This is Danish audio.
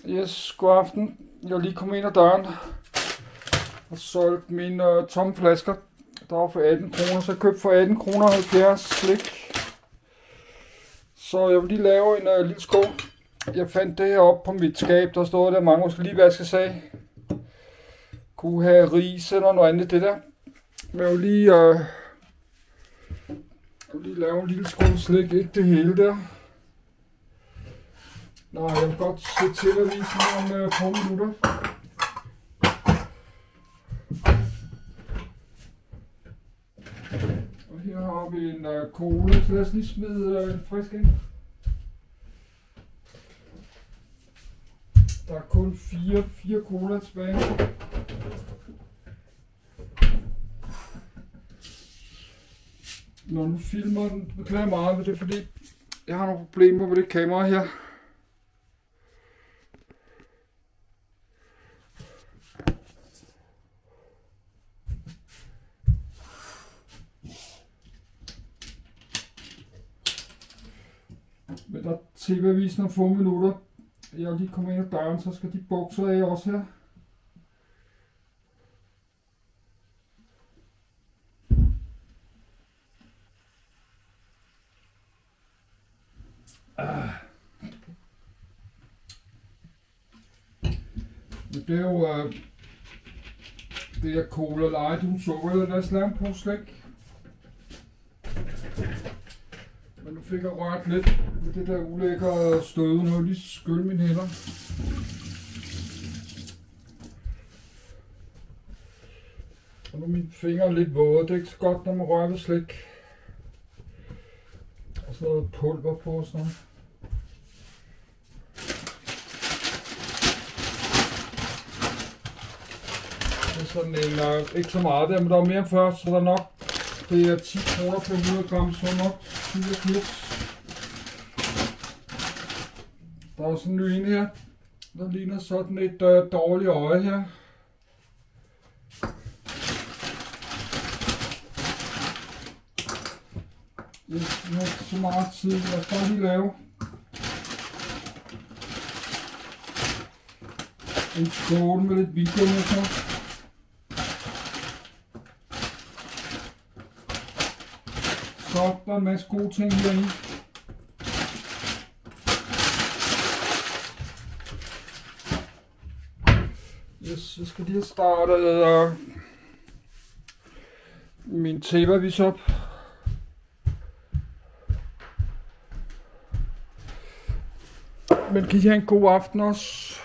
Yes, god aften. Jeg er lige kommet ind ad døren og solgt mine tomme flasker. Der var for 18 kroner, så jeg købte for 18 kroner 70 slik. Så jeg vil lige lave en lille skål. Jeg fandt det her op på mit skab, der stod der mange måske lige vaskes af. Kunne have ris eller noget andet det der. Men jeg vil lige lave en lille skål slik, ikke det hele der. Nå, jeg vil godt se til at vise mig om få minutter. Og her har vi en cola, så lad os lige smide en frisk ind. Der er kun 4 cola tilbage. Når nu filmer den, beklager meget ved det, fordi jeg har nogle problemer med det kamera her. Men der er tv-avisen om få minutter. Jeg er lige kommet ind ad døren, så skal de bukser af også her. Det bliver jo det her Cola Light uden sukker, eller lad os lave en pose slik. Men nu fik jeg rørt lidt med det der ulækre støde, nu lige skylle mine hænder. Og nu er mine fingre lidt våde, det er ikke så godt, når man rører ved slik. Og så noget pulver på og sådan noget. Det er sådan en, ikke så meget der, men der er mere end før, så der er nok, det er 10 kroner per 100 gram, så nok 84. Der er sådan en ny en her, der ligner sådan et dårligt øje her. Jeg har ikke så meget tid, lad os bare lige lave en skål med lidt video med så. Så der er en masse gode ting herinde. Yes, jeg skal lige have startet min tv-avis op. Men kan I have en god aften også?